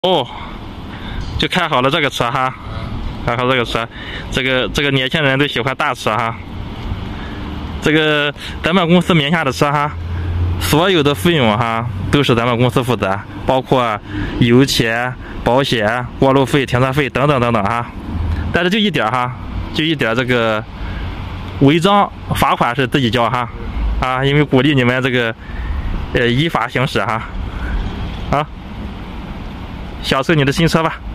哦，就看好了这个车哈，看好这个车，这个年轻人都喜欢大车哈。这个咱们公司名下的车哈，所有的费用哈都是咱们公司负责，包括油钱、保险、过路费、停车费等等等等哈。但是就一点哈，就一点这个违章罚款是自己交哈，啊，因为鼓励你们这个依法行驶哈。好，享受你的新车吧。